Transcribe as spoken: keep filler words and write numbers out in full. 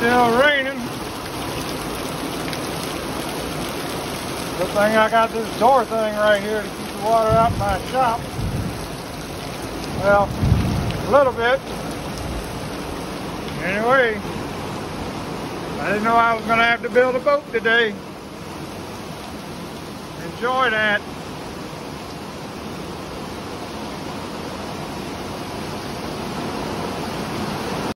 Still raining. Good thing I got this door thing right here to keep the water out of my shop. Well, a little bit. Anyway, I didn't know I was going to have to build a boat today. Enjoy that.